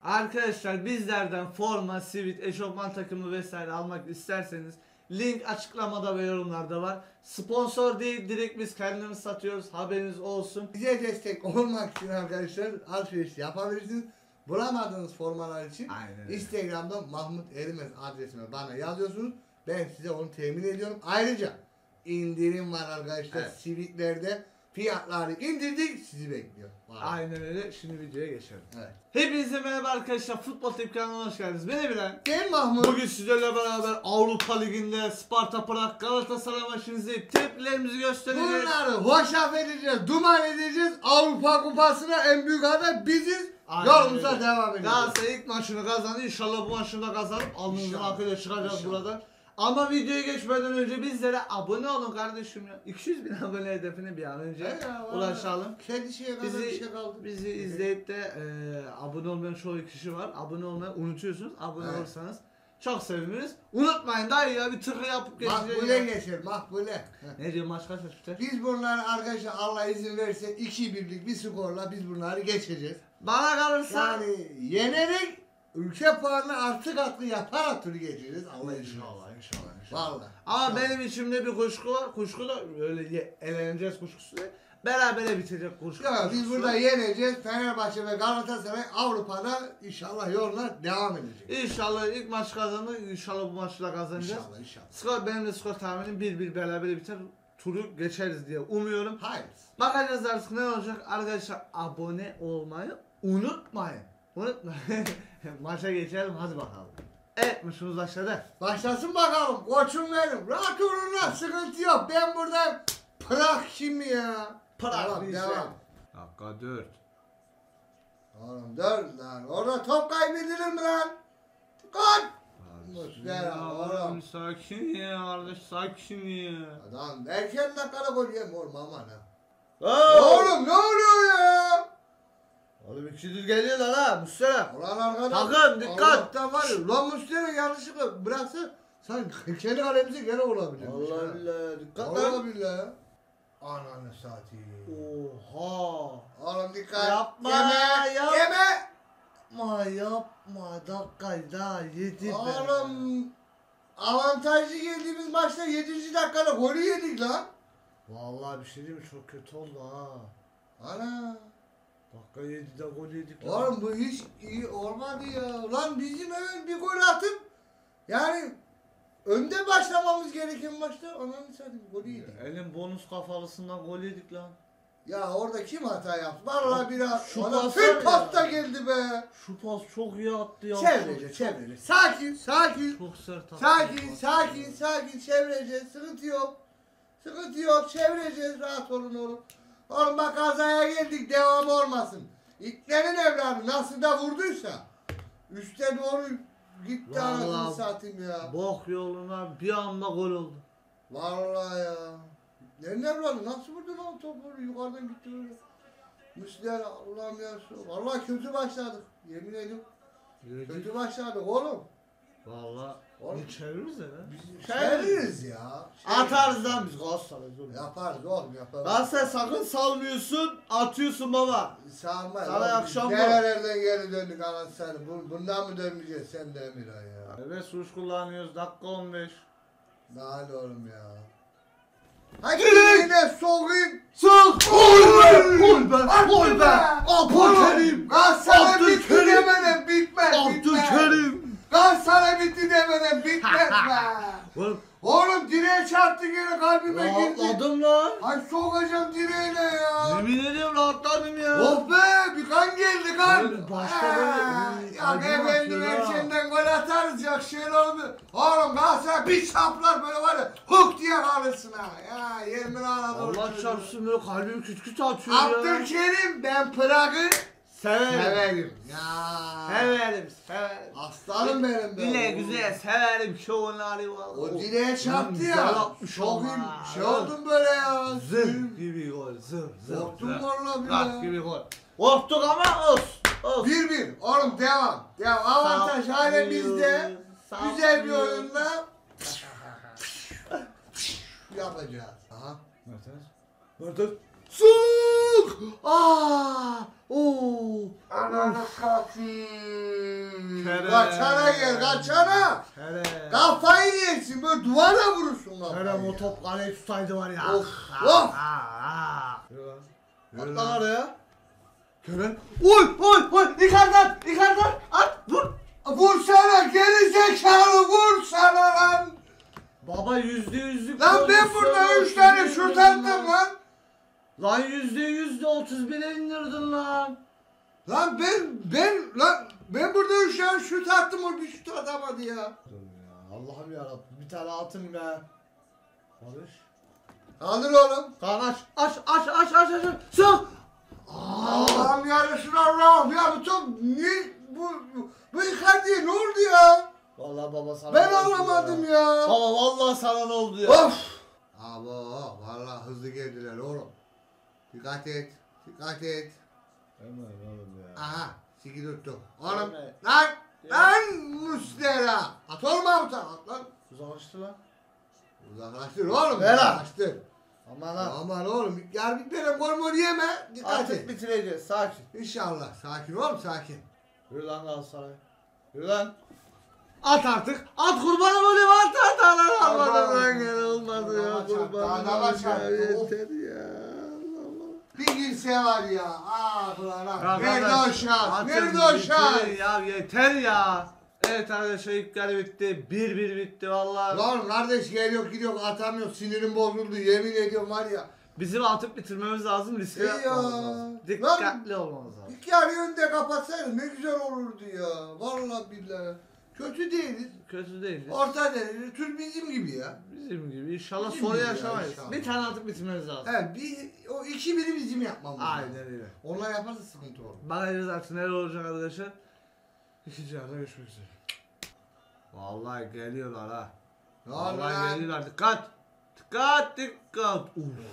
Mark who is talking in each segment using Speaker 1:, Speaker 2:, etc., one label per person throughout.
Speaker 1: Arkadaşlar bizlerden forma, sivit, eşofman takımı vesaire almak isterseniz link açıklamada ve yorumlarda var. Sponsor değil, direkt biz kendimiz satıyoruz, haberiniz olsun.
Speaker 2: Bize destek olmak için arkadaşlar alışveriş yapabilirsiniz. Bulamadığınız formalar için Instagram'da Mahmut Erimez adresime bana yazıyorsunuz. Ben size onu temin ediyorum. Ayrıca indirim var arkadaşlar. Evet. Sivitlerde fiyatları indirdik, sizi bekliyor.
Speaker 1: Aynen öyle. Şimdi videoya geçelim.
Speaker 2: Evet.
Speaker 1: Hepinize merhaba arkadaşlar. Futbol Tepki kanalına hoş geldiniz. Ben Ebilen.
Speaker 2: Ben Mahmut.
Speaker 1: Bugün sizlerle beraber Avrupa Ligi'nde Sparta Prag Galatasaray maçını izleyip tepkilerimizi göstereceğiz.
Speaker 2: Bunları hoşaf edeceğiz, duman edeceğiz. Avrupa Kupası'na en büyük aday biziz. Yolumuza devam edeceğiz.
Speaker 1: Galatasaray ilk maçını kazandı. İnşallah bu maçını da kazanıp alnımızın akıyla çıkacağız buradan. Ama videoya geçmeden önce bizlere abone olun kardeşim ya. 200.000 abone hedefine bir an önce ulaşalım.
Speaker 2: Kendi şeye kadar bir şey kaldı.
Speaker 1: Bizi izleyip de abone olmayan çoğu kişi var. Abone olmayı unutuyorsunuz. Abone olursanız çok seviniriz. Unutmayın dayı ya, bir tıkı yapıp geçeceğiz.
Speaker 2: Makbule geçer, makbule.
Speaker 1: Ne diyor, maç kaç biter?
Speaker 2: Biz bunları arkadaşlar Allah izin verirse 2-1'lik bir skorla biz bunları geçeceğiz.
Speaker 1: Bana kalırsa
Speaker 2: yani yenerek ülke puanını artı yaparak turu geçeceğiz. Allah inşallah. Vallahi.
Speaker 1: Ama benim içimde bir kuşku var. Kuşku da öyle eğleneceğiz kuşkusu değil. Berabere bitecek kuşku.
Speaker 2: Ya biz burada yeneceğiz. Fenerbahçe ve Galatasaray Avrupa'da inşallah yoluna devam edecek.
Speaker 1: İnşallah ilk maç kazandık. İnşallah bu maçı da kazanacağız.
Speaker 2: İnşallah.
Speaker 1: Skor, benim de skor tahminim 1-1 berabere biter. Turu geçeriz diye umuyorum.
Speaker 2: Hayır.
Speaker 1: Bakacağız artık ne olacak. Arkadaşlar abone olmayı unutmayın. Unutmayın. Maça geçelim hadi bakalım. Evet, maçımız başladı.
Speaker 2: Başlasın bakalım. Koçum benim. Rahat olun lan, sıkıntı yok. Ben buradan Prag şimdi ya.
Speaker 1: Prag
Speaker 2: bir devam.
Speaker 1: Dakika 4.
Speaker 2: Oğlum 4 lan. Orada top kaybedilir mi lan? Gol.
Speaker 1: Oğlum sakin ya kardeş, sakin ya.
Speaker 2: Adam erken dakikada gol yem oğlum aman ha.
Speaker 1: Oğlum
Speaker 2: ne oluyor ya?
Speaker 1: Oğlum 200 geliyorlar ha Mustafa.
Speaker 2: Ulan arkadaş.
Speaker 1: Takım dikkat.
Speaker 2: Allah'tan var ya. Ulan Mustafa yanlışlıkla bıraksa sen kendi kalemize gene olabilir.
Speaker 1: Allah billah dikkat
Speaker 2: Allah
Speaker 1: lan.
Speaker 2: billah. Ananı satayım.
Speaker 1: Oha.
Speaker 2: Oğlum dikkat.
Speaker 1: Yapma
Speaker 2: Yeme.
Speaker 1: Yapma dakika daha 7
Speaker 2: Oğlum avantajlı geldiğimiz maçta 7. dakikada golü yedik lan.
Speaker 1: Vallahi bir şey diyeyim mi, çok kötü oldu ha.
Speaker 2: Ana.
Speaker 1: Dakika 7'de gol yedik lan.
Speaker 2: Oğlum bu hiç iyi olmadı ya. Lan bizim hemen bir gol atıp yani önde başlamamız gereken maçta ananı satayım golü yedik.
Speaker 1: Elin bonus kafalısından gol yedik lan.
Speaker 2: Ya orada kim hata yaptı? Vallahi biraz
Speaker 1: şu
Speaker 2: adam
Speaker 1: pas
Speaker 2: tüm
Speaker 1: var
Speaker 2: pasta
Speaker 1: ya.
Speaker 2: geldi be.
Speaker 1: Şu pas çok iyi attı ya.
Speaker 2: Çevireceğiz. Sakin.
Speaker 1: Çok sert attı.
Speaker 2: Sakin çevireceğiz. Sıkıntı yok. Çevireceğiz. Rahat olun oğlum. Oğlum bak kazaya geldik. Devam olmasın. İlklerin evladı nasıl da vurduysa üste doğru gitti anasını satayım ya.
Speaker 1: Bok yoluna bir anda gol oldu.
Speaker 2: Vallahi ya. Nereden evladı nasıl vurdu lan topu? Yukarıdan gitti böyle. Müslüman Allah'ım ya. Vallahi kötü başladık. Yemin ediyorum. Kötü başladık oğlum.
Speaker 1: Vallahi
Speaker 2: Oğlum
Speaker 1: çeviririz ya.
Speaker 2: çeviririz ya.
Speaker 1: Atarız lan biz Galatasaray'ız oğlum.
Speaker 2: Yaparız oğlum yaparız.
Speaker 1: Galatasaray sakın salmıyorsun, atıyorsun baba.
Speaker 2: Sağmayız.
Speaker 1: Sana akşam bu.
Speaker 2: Nerelerden geri döndük Galatasaray. Bundan mı dönmeyeceğiz sen de Emirhan ya?
Speaker 1: Evet, suç kullanıyoruz, dakika 15.
Speaker 2: Daha ne oğlum ya? Hadi yine sokayım.
Speaker 1: Sık! Gol be! Abdülkerim!
Speaker 2: Galatasaray bitti demeden bitmez.
Speaker 1: Abdülkerim!
Speaker 2: Galatasaray bitti demeden bitmez be. Oğlum direğe çarptı gene kalbime girdi.
Speaker 1: Rahatladım lan.
Speaker 2: Ay sokacağım direğine ya.
Speaker 1: Yemin ediyorum rahatladım ya.
Speaker 2: Oh be bir kan geldi kan.
Speaker 1: Böyle başta böyle,
Speaker 2: Ya efendim erkenden gol atarız ya şöyle oldu. Oğlum Galatasaray bir çaplar böyle var ya huk diye kalırsın ha. Ya yemin Anadolu.
Speaker 1: Allah çarpsın böyle kalbim küt küt atıyor ya.
Speaker 2: Abdülkerim ben Prag'ı severim. Ya.
Speaker 1: Severim.
Speaker 2: Aslanım benim be.
Speaker 1: Güle güzel severim şovları vallahi.
Speaker 2: O direğe çarptı
Speaker 1: güzel
Speaker 2: ya.
Speaker 1: atmış
Speaker 2: Şokuyum.
Speaker 1: ama.
Speaker 2: Şey oldum böyle ya.
Speaker 1: Zır gibi gol, zır.
Speaker 2: Korktum vallahi
Speaker 1: Rak
Speaker 2: billahi.
Speaker 1: gibi gol. Korktuk ama olsun.
Speaker 2: 1-1. Oğlum devam. Avantaj hala bizde. Güzel bir oyunla yapacağız. Aha.
Speaker 1: Mertens. Sık! Aa! Oo!
Speaker 2: Ananı satayım.
Speaker 1: Kerem.
Speaker 2: Kaçana gel kaçana.
Speaker 1: Kerem.
Speaker 2: Kafayı yersin böyle duvara vurursun kafayı.
Speaker 1: Kerem
Speaker 2: ya.
Speaker 1: o top kaleye tutaydı var ya.
Speaker 2: Of,
Speaker 1: Ah,
Speaker 2: of.
Speaker 1: ah, ah.
Speaker 2: Yürü
Speaker 1: At
Speaker 2: lan.
Speaker 1: lan oraya. Kerem. Oy! Icardi at! Vur!
Speaker 2: Vursana geri zekalı vursana lan.
Speaker 1: Baba %100'lük
Speaker 2: Lan ben burada 3 tane şut attım lan.
Speaker 1: Lan %100'de 31'e indirdin lan.
Speaker 2: Lan ben burada 3 tane şut attım o bir şut atamadı ya.
Speaker 1: Allah'ım yarabbim bir tane atın be. Barış.
Speaker 2: Kaldır oğlum.
Speaker 1: Kaan aç. Sık.
Speaker 2: Allah'ım yarısın Allah'ım ya bu top niye bu Icardi'ye ne oldu ya?
Speaker 1: Vallahi baba sana
Speaker 2: Ben
Speaker 1: ne oldu
Speaker 2: anlamadım
Speaker 1: ya.
Speaker 2: ya.
Speaker 1: Baba vallahi sana ne oldu ya?
Speaker 2: Of. Abo vallahi hızlı geldiler oğlum. Dikkat et.
Speaker 1: Hemen oğlum ya.
Speaker 2: Aha. Siki tuttu. Oğlum
Speaker 1: Hemen.
Speaker 2: lan Muslera. At olma at lan.
Speaker 1: Uzaklaştı lan.
Speaker 2: Uzaklaştır oğlum.
Speaker 1: Ver lan.
Speaker 2: Uzaklaştır.
Speaker 1: Aman lan.
Speaker 2: Aman oğlum yar bitmeden gol yeme. Dikkat
Speaker 1: Artık
Speaker 2: et.
Speaker 1: bitireceğiz sakin.
Speaker 2: İnşallah. Sakin oğlum sakin.
Speaker 1: Yürü lan Galatasaray. Yürü lan. At artık. At kurbanım olayım at lan. Almadım lan gene olmadı ya.
Speaker 2: Adama çarptı,
Speaker 1: Kurbanım
Speaker 2: adama
Speaker 1: olayım ya.
Speaker 2: çarptı. Of.
Speaker 1: Yeter ya. Allah.
Speaker 2: Bir girse var ya. Ah lan ah.
Speaker 1: Ya
Speaker 2: Nerede
Speaker 1: kardeş,
Speaker 2: o şans?
Speaker 1: atın
Speaker 2: Nerede o şans?
Speaker 1: bitirin Ya yeter ya. Evet arkadaşlar ilk yarı bitti. 1-1 bitti vallahi.
Speaker 2: Lan kardeş geliyor gidiyor atamıyor sinirim bozuldu yemin ediyorum var ya.
Speaker 1: Bizim atıp bitirmemiz lazım. Riske
Speaker 2: İyi ya.
Speaker 1: yapmamız lazım. Dikkatli olmamız lazım.
Speaker 2: İlk yarıyı önde kapatsaydın ne güzel olurdu ya. Vallahi billahi. Kötü değiliz.
Speaker 1: Kötü değiliz.
Speaker 2: Orta derece. Tür bizim gibi ya.
Speaker 1: Bizim gibi. İnşallah
Speaker 2: Bizim
Speaker 1: soru
Speaker 2: gibi ya,
Speaker 1: yaşamayız.
Speaker 2: inşallah.
Speaker 1: Bir tane atıp bitirmemiz lazım.
Speaker 2: Evet o 2-1'i bizim yapmamız lazım.
Speaker 1: Aynen öyle.
Speaker 2: Onlar yaparsa sıkıntı olur.
Speaker 1: Bakacağız artık neler olacak arkadaşlar. İkinci yarıda görüşmek üzere. Vallahi geliyorlar ha. Vallahi geliyorlar. Dikkat. Dikkat.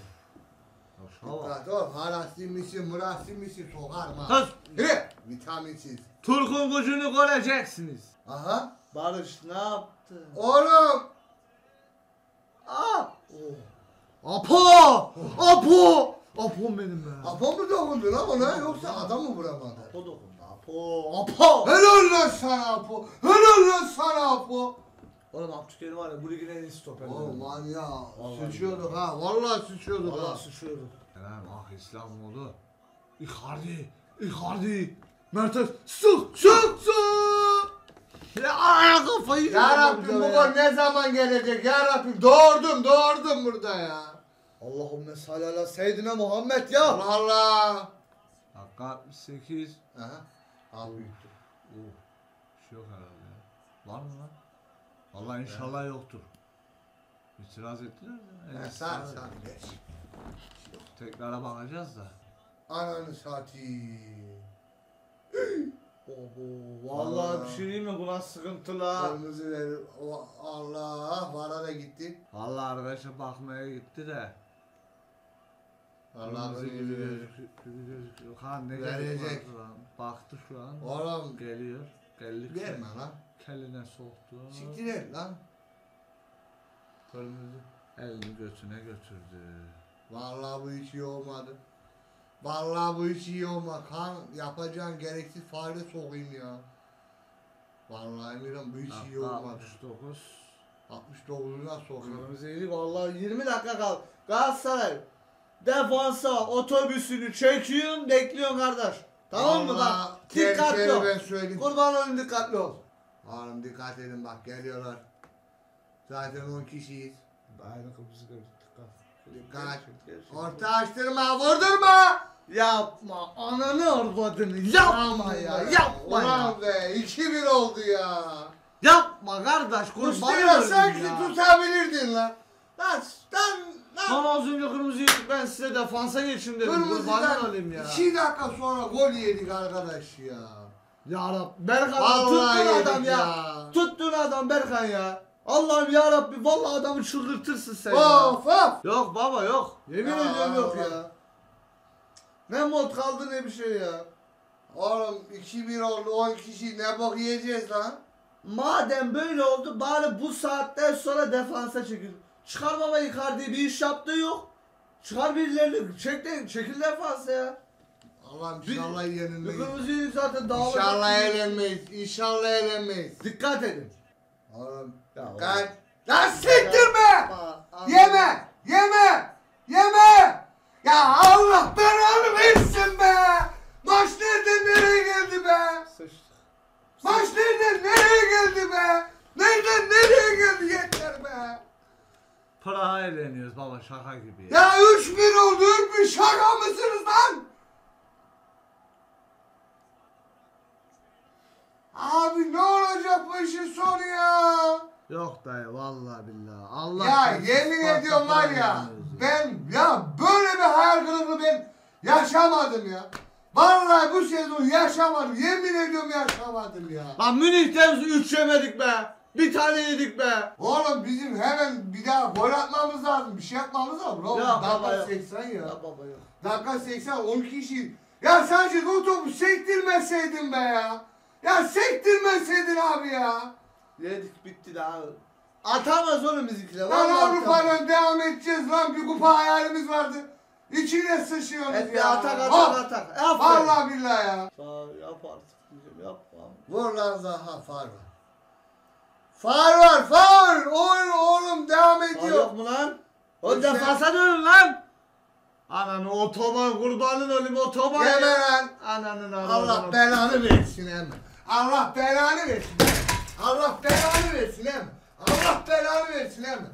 Speaker 2: Dikkat ol. Harasi misin, murasi misin sokarma.
Speaker 1: Kız.
Speaker 2: Yürü. Vitaminsiz.
Speaker 1: Turk'un gücünü göreceksiniz.
Speaker 2: Aha.
Speaker 1: Barış ne yaptı?
Speaker 2: Oğlum.
Speaker 1: Aa! Apo! Apo benim be.
Speaker 2: Apo mu dokundu lan ona yoksa adam mı vuramadı?
Speaker 1: Apo dokundu. Apo!
Speaker 2: Helal lan sana Apo. Helal lan sana Apo.
Speaker 1: Oğlum Abdülkerim var ya bu ligin en iyi stoperi.
Speaker 2: Oğlum lan ya.
Speaker 1: Vallahi
Speaker 2: Sıçıyorduk ha. Vallahi sıçıyorduk ha.
Speaker 1: Valla sıçıyorduk. Helal ah İslam oldu. Icardi. Mertens sık. Ya kafayı
Speaker 2: Ya Rabbim bu gol ne zaman gelecek ya Rabbim? Doğurdum burada ya.
Speaker 1: Allahümme salli ala seyyidina Muhammed ya.
Speaker 2: Allah Allah.
Speaker 1: Dakika 68.
Speaker 2: Aha. Al büyüktü.
Speaker 1: Bir şey yok herhalde ya. Var mı lan? Vallahi inşallah yoktur. İtiraz ettiler de.
Speaker 2: Sen geç.
Speaker 1: Tekrara bakacağız da.
Speaker 2: Ananı satayım.
Speaker 1: Vallahi bir şey diyeyim mi? Bu nasıl sıkıntı la?
Speaker 2: Kırmızı ver. Allah. Vara da gitti.
Speaker 1: Vallahi arkadaşa bakmaya gitti de.
Speaker 2: Allah
Speaker 1: Kırmızı gibi
Speaker 2: gözüküyor.
Speaker 1: gözüküyor. Ha ne
Speaker 2: Verecek.
Speaker 1: gerek vardı lan? Baktı şu an.
Speaker 2: Oğlum.
Speaker 1: Geliyor. Geldik.
Speaker 2: Verme lan.
Speaker 1: Keline soktu.
Speaker 2: Siktir et lan. Kırmızı.
Speaker 1: Elini götüne götürdü.
Speaker 2: Vallahi bu hiç iyi olmadı. Vallahi bu hiç iyi olmadı. Kan yapacağın gereksiz faale sokayım ya. Vallahi Emirhan bu hiç iyi olmadı.
Speaker 1: 69.
Speaker 2: 69'una sokayım.
Speaker 1: Kırmızıydı vallahi 20 dakika kaldı. Galatasaray defansa otobüsünü çekiyorsun bekliyorsun kardeş. Tamam mı bak?
Speaker 2: Vallahi
Speaker 1: Dikkatli
Speaker 2: tehlikeli
Speaker 1: ol.
Speaker 2: ben söyleyeyim.
Speaker 1: Kurban olayım dikkatli ol.
Speaker 2: Oğlum dikkat edin bak geliyorlar. Zaten 10 kişiyiz.
Speaker 1: Aynı kırmızı gördük.
Speaker 2: Dikkat. Orta açtırma, vurdurma.
Speaker 1: Yapma ananı arvadını yapma ya yapma ya.
Speaker 2: Ulan be 2-1 oldu ya.
Speaker 1: Yapma kardeş kurban
Speaker 2: Mustafa
Speaker 1: olayım
Speaker 2: sanki
Speaker 1: ya.
Speaker 2: tutabilirdin lan. Lan.
Speaker 1: Ama az önce kırmızı yedik ben size defansa geçin dedim kurban
Speaker 2: Kırmızıdan
Speaker 1: olayım ya.
Speaker 2: 2 dakika sonra gol yedik arkadaş ya.
Speaker 1: Ya Rab Berkan
Speaker 2: Vallahi
Speaker 1: tuttun
Speaker 2: yedik
Speaker 1: adam ya. Tuttun adam Berkan ya. Allah'ım ya Rabbi vallahi adamı çıldırtırsın sen ya.
Speaker 2: Of of.
Speaker 1: Yok baba yok. Yemin
Speaker 2: Ya
Speaker 1: ediyorum yok
Speaker 2: Allah.
Speaker 1: ya. Ne mod kaldı ne bir şey ya.
Speaker 2: Oğlum 2-1 oldu 10 kişi ne bok yiyeceğiz lan.
Speaker 1: Madem böyle oldu bari bu saatten sonra defansa çekil. Çıkarmama Icardi'yi bir iş yaptığı yok. Çıkar birilerini. Çekiller fazla ya.
Speaker 2: Allah'ım inşallah yenilmeyiz.
Speaker 1: Kırmızıyı zaten dağılacak.
Speaker 2: İnşallah eğlenmeyiz. İnşallah eğlenmeyiz.
Speaker 1: Dikkat edin.
Speaker 2: Oğlum
Speaker 1: Ya
Speaker 2: dikkat. Lan siktirme!
Speaker 1: Aa,
Speaker 2: Yeme! Yeme! Yeme! Ya Allah belanı versin be! Maç nereden nereye geldi be?
Speaker 1: Sıçtık.
Speaker 2: Maç nereden nereye geldi be? Nereden nereye geldi yeter be?
Speaker 1: Praha eğleniyoruz baba şaka gibi ya.
Speaker 2: Ya 3-1 oldu 3-1 şaka mısınız lan? Abi ne olacak bu işin sonu ya?
Speaker 1: Yok dayı vallahi billahi. Allah
Speaker 2: Ya
Speaker 1: korusun,
Speaker 2: yemin
Speaker 1: Sparta
Speaker 2: ediyorum var ya
Speaker 1: eğleniyoruz
Speaker 2: ben ya böyle bir hayal kırıklığı ben yaşamadım ya. Vallahi bu sezon yaşamadım. Yemin ediyorum yaşamadım ya.
Speaker 1: Lan Münih'ten 3 yemedik be. Bir tane yedik be.
Speaker 2: Oğlum bizim hemen bir daha gol atmamız lazım. Bir şey yapmamız lazım. Oğlum,
Speaker 1: Ya baba
Speaker 2: dakika
Speaker 1: yok.
Speaker 2: 80 ya.
Speaker 1: Ya baba yok.
Speaker 2: Dakika 80 10 kişi. Ya sadece o topu sektirmeseydin be ya. Ya sektirmeseydin abi ya.
Speaker 1: Yedik bitti daha. Atamaz oğlum bizimkiler.
Speaker 2: Lan
Speaker 1: vallahi atamaz.
Speaker 2: Avrupa'dan devam edeceğiz lan. Bir kupa hayalimiz vardı. İçine sıçıyoruz
Speaker 1: Et bir
Speaker 2: ya.
Speaker 1: atak
Speaker 2: Hop!
Speaker 1: atak. Aferin.
Speaker 2: Vallahi billahi ya.
Speaker 1: Sağ ol, yap artık diyeceğim yapma.
Speaker 2: Vur lan Zaha far var. Far var far. Oğlum devam
Speaker 1: Aa,
Speaker 2: ediyor.
Speaker 1: yok mu lan? O
Speaker 2: İşte-
Speaker 1: defansa dönün lan. Ananı otoban kurbanın olayım otoban
Speaker 2: Yeme
Speaker 1: ya.
Speaker 2: lan.
Speaker 1: Ananın
Speaker 2: Allah belanı versin hemen. Allah belanı versin. Allah belanı versin hemen. Allah belanı versin hemen.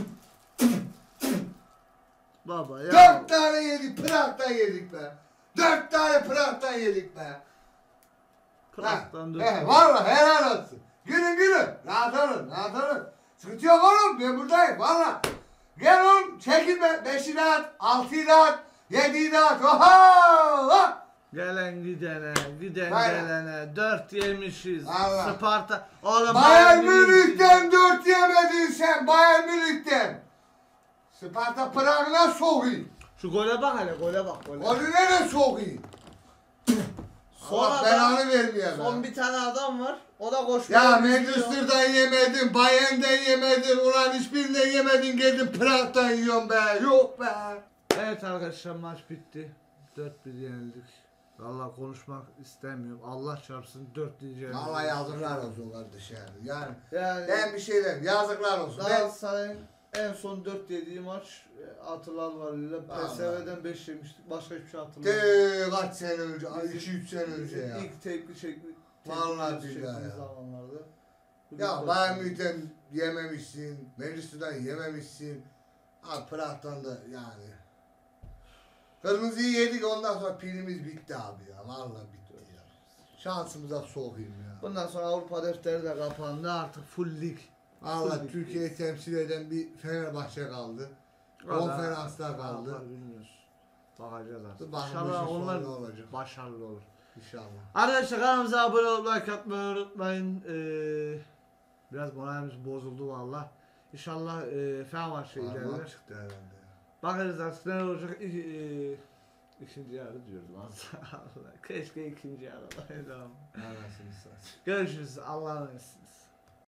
Speaker 1: Baba ya.
Speaker 2: 4 tane yedik Prag'dan yedik be. 4 tane Prag'dan yedik be.
Speaker 1: Prag'dan dön.
Speaker 2: Valla helal olsun. Gülün. Rahat olun. Sıkıntı yok oğlum ben buradayım valla. Gel oğlum çekilme. 5'i de at. 6'yı da at. 7'yi de at. Oha!
Speaker 1: Gelen gidene,
Speaker 2: Aynen.
Speaker 1: gelene 4 yemişiz.
Speaker 2: Allah.
Speaker 1: Sparta. Oğlum
Speaker 2: Bayern Münih'ten 4 yemedin sen. Bayern Münih'ten. Sparta Prag'la soğuyun.
Speaker 1: Şu gole bak hele gole bak gole.
Speaker 2: Golü nereye soğuyun? Allah
Speaker 1: Sonra
Speaker 2: belanı vermiyor
Speaker 1: son
Speaker 2: be.
Speaker 1: bir tane adam var. O da koşmaya
Speaker 2: Ya
Speaker 1: gidiyor.
Speaker 2: Manchester'dan yemedin, Bayern'den yemedin, ulan hiçbirinden yemedin geldin Prag'dan yiyorsun be. Yok be.
Speaker 1: Evet arkadaşlar maç bitti. 4-1 yenildik. Vallahi konuşmak istemiyorum. Allah çarpsın 4 diyeceğim.
Speaker 2: Allah yazıklar olsun kardeş yani.
Speaker 1: Yani
Speaker 2: Ben bir şey demiyorum. Yazıklar olsun. Ben
Speaker 1: Galatasaray'ın en son 4 yediği maç hatırlarlarıyla PSV'den 5 yemiştik. Başka hiçbir şey hatırlamıyorum.
Speaker 2: kaç sene önce, 2-3 sene önce ya.
Speaker 1: İlk tepki şekli.
Speaker 2: Vallahi billahi ya.
Speaker 1: Zamanlarda.
Speaker 2: Ya Bayern Münih'ten yememişsin, Manchester'dan yememişsin. Abi Prag'dan da yani. Kırmızıyı yedik ondan sonra pilimiz bitti abi ya. Vallahi bitti ya. Şansımıza sokayım ya.
Speaker 1: Bundan sonra Avrupa defteri de kapandı artık full lig.
Speaker 2: Allah Türkiye'yi temsil eden bir Fenerbahçe kaldı. Konferanslar kaldı.
Speaker 1: Allah bilmiyoruz. Bakacağız artık.
Speaker 2: Bakalım
Speaker 1: İnşallah
Speaker 2: işin
Speaker 1: onlar
Speaker 2: sonu ne olacak?
Speaker 1: başarılı olur.
Speaker 2: İnşallah.
Speaker 1: Arkadaşlar kanalımıza abone olup like atmayı unutmayın. Biraz moralimiz bozuldu valla. İnşallah Fenerbahçe
Speaker 2: Parmak
Speaker 1: ilerler.
Speaker 2: çıktı herhalde. ya.
Speaker 1: Bakarız artık neler olacak. İkinci yarı diyordum Allah. Keşke ikinci yarı olaydı ama.
Speaker 2: Anasını satayım.
Speaker 1: Görüşürüz. Allah'a emanetsiniz.